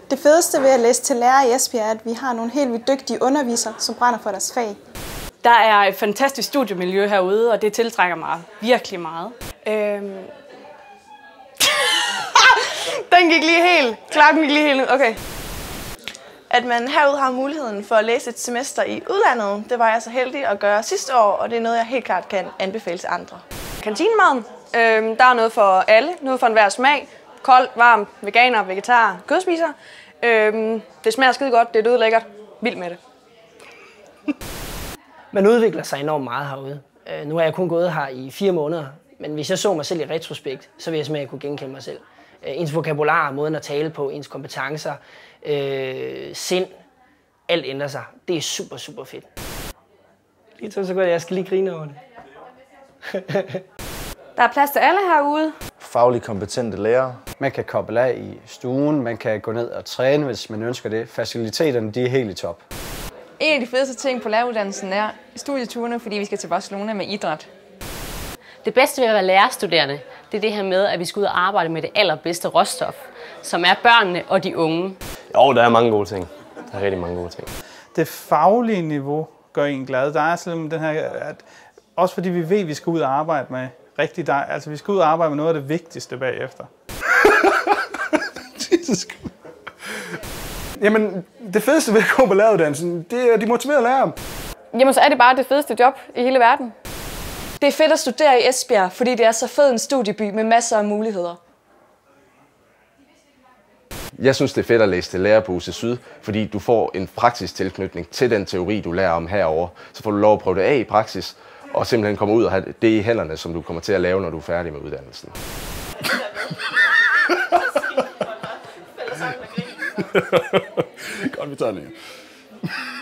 Det fedeste ved at læse til lærer i Esbjerg er, at vi har nogle helt vildt dygtige undervisere, som brænder for deres fag. Der er et fantastisk studiemiljø herude, og det tiltrækker mig virkelig meget. Den gik lige helt. Klokken gik lige helt. Okay. At man herude har muligheden for at læse et semester i udlandet, det var jeg så heldig at gøre sidste år, og det er noget, jeg helt klart kan anbefale til andre. Kantinemaden. Der er noget for alle, noget for enhver smag. Kold, varm, veganer, vegetar, kødspisere. Det smager skide godt, det er dødlækkert. Vild med det. Man udvikler sig enormt meget herude. Nu har jeg kun gået her i 4 måneder, men hvis jeg så mig selv i retrospekt, så ville jeg simpelthen kunne genkende mig selv. Ens vokabular, måden at tale på, ens kompetencer, sind, alt ændrer sig. Det er super, super fedt. Lige så godt, jeg skal lige grine over det. Der er plads til alle herude. Fagligt kompetente lærere. Man kan koble af i stuen, man kan gå ned og træne, hvis man ønsker det. Faciliteterne, de er helt i top. En af de fedeste ting på læreruddannelsen er studieturene, fordi vi skal til Barcelona med idræt. Det bedste ved at være lærerstuderende, det er det her med, at vi skal ud og arbejde med det allerbedste råstof, som er børnene og de unge. Jo, der er mange gode ting. Der er rigtig mange gode ting. Det faglige niveau gør en glad. Der er sådan den her, at også fordi vi ved, at vi skal ud og arbejde med rigtigt, altså vi skal ud og arbejde med noget af det vigtigste bagefter. Jesus. Jamen, det fedeste ved at gå på læreruddannelsen, det er de motiverede lærere. Jamen, så er det bare det fedeste job i hele verden. Det er fedt at studere i Esbjerg, fordi det er så fed en studieby med masser af muligheder. Jeg synes, det er fedt at læse til lærer på UC Syd, fordi du får en praktisk tilknytning til den teori, du lærer om herover. Så får du lov at prøve det af i praksis, og simpelthen komme ud og have det i hænderne, som du kommer til at lave, når du er færdig med uddannelsen. Godt, vi tager den.